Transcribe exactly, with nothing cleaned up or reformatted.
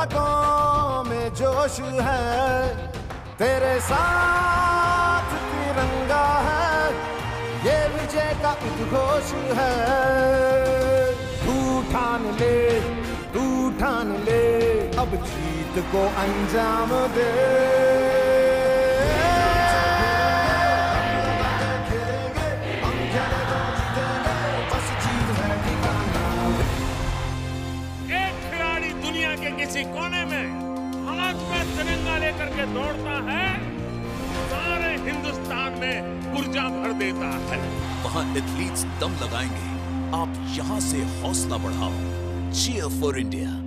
रगों में जोश है, तेरे साथ तिरंगा है, ये विजय का उद्घोष है। तू ठान ले, तू ठान ले, अब जीत को अंजाम दे। किसी कोने में हाथ में तिरंगा लेकर के दौड़ता है, सारे हिंदुस्तान में ऊर्जा भर देता है। वहाँ एथलीट्स दम लगाएंगे, आप यहाँ से हौसला बढ़ाओ। Cheer for India.